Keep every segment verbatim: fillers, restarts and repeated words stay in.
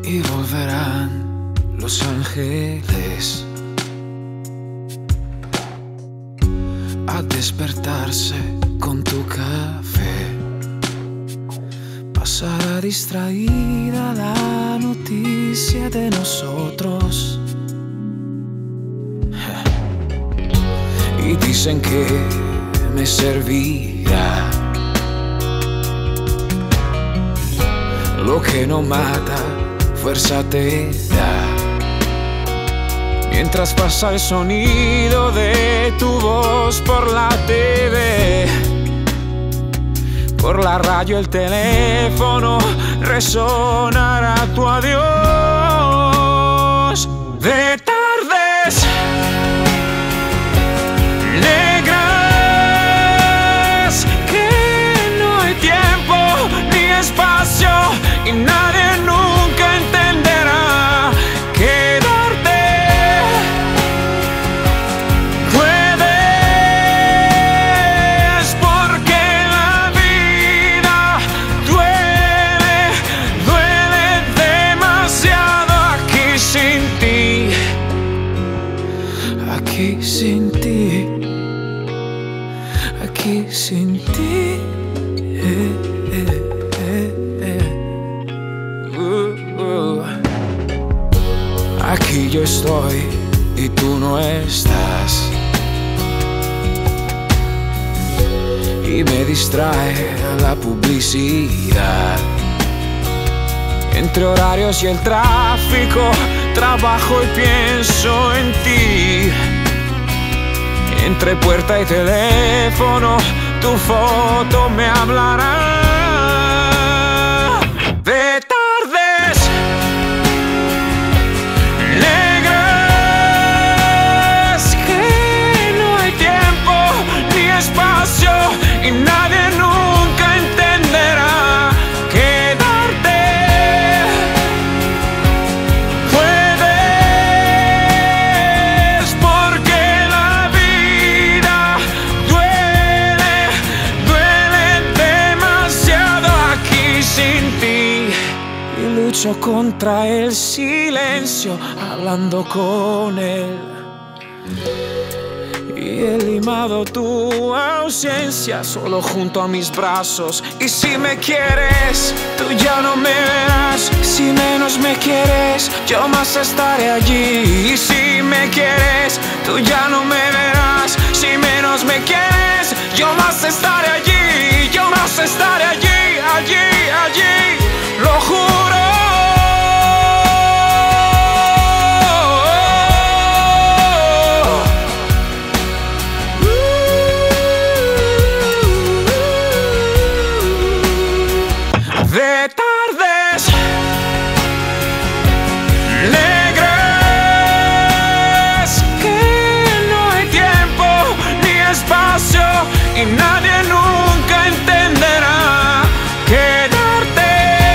y volverán los ángeles a despertarse con tu café. Pasará distraída la noticia de nosotros y dicen que me servirá. Lo que no mata, fuerza te da. Mientras pasa el sonido de tu voz por la T V, por la radio el teléfono resonará tu adiós. De tardes negras que no hay tiempo ni espacio y nadie nunca entenderá. Quedarte puedes porque la vida duele, duele demasiado aquí sin ti, aquí sin ti, aquí sin ti. Eh, eh, eh, eh. Uh, uh. Aquí yo estoy y tú no estás, y me distrae la publicidad. Entre horarios y el tráfico, trabajo y pienso en ti. Entre puerta y teléfono, tu foto me hablará. De tardes negras que no hay tiempo ni espacio y nadie nunca entenderá. Quedarte puedes porque la vida duele, duele demasiado aquí sin ti. Y lucho contra el silencio hablando con él, y he limado tu ausencia solo junto a mis brazos. Y si me quieres, tú ya no me verás. Si menos me quieres, yo más estaré allí. Y si me quieres, tú ya no me verás. Si menos me quieres, yo más estaré allí. Yo más estaré allí, allí, allí. Lo juro. De tardes negras que no hay tiempo ni espacio y nadie nunca entenderá. Quedarte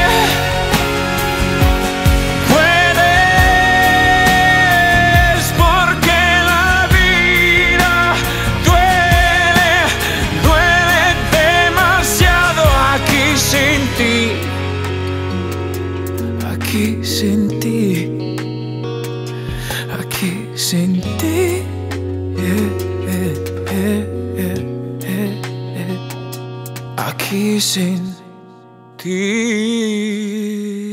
puedes porque la vida duele, duele demasiado aquí sin ti. Aquí sin ti, aquí sin ti, eh, eh, eh, eh, eh, eh. Aquí sin ti.